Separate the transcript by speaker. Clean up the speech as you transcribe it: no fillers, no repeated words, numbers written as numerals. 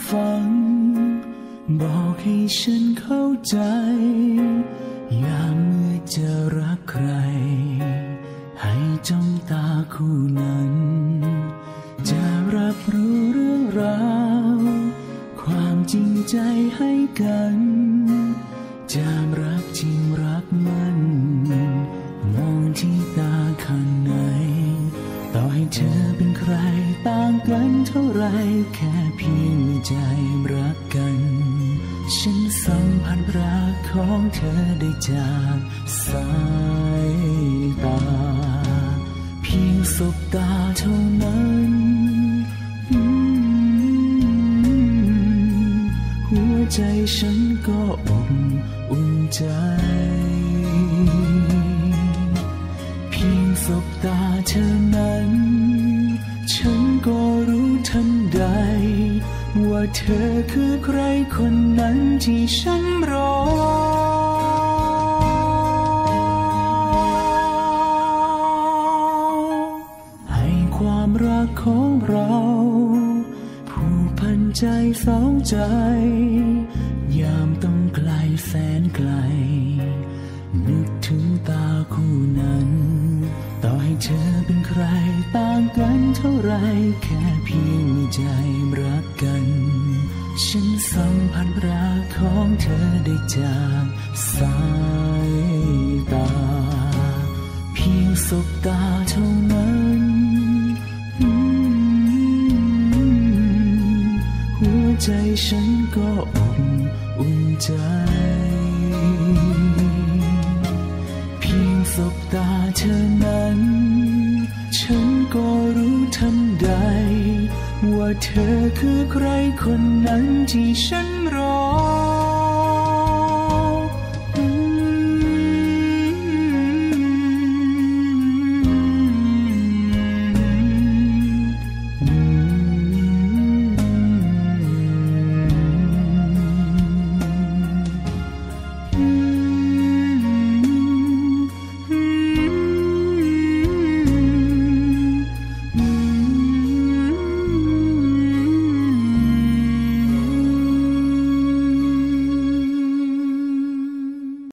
Speaker 1: ฟังบอกให้ฉันเข้าใจอย่าเมื่อจะรักใครให้จ้องตาคู่นั้นจะรับรู้เรื่องราวความจริงใจให้กันจะรักจริงรักมันมองที่ตาข้างในต่อให้เธอเป็นใครต่างกันเท่าไรแค่เพียงใจรักกันฉันสัมพันธ์รักของเธอได้จากสายตาเพียงสบตาเท่านั้นหัวใจฉันก็อบอุ่นใจเพียงสบตาเธอนั้นฉันก็รู้ทันใดว่าเธอคือใครคนนั้นที่ฉันรอให้ความรักของเราผูกพันใจสองใจยามต้องไกลแสนไกลนึกถึงตาคู่นั้นต่อให้เธอเป็นใครต่างกันเท่าไรแค่เพียงมีใจรักกันฉันสัมพันธ์รักของเธอได้จากสายตาเพียงสบตาเท่านั้นหัวใจฉันก็อบอุ่นใจเพียงสบตาเธอนั้นฉันก็รู้ทันใดว่าเธอคือใครคนนั้นที่ฉันรอ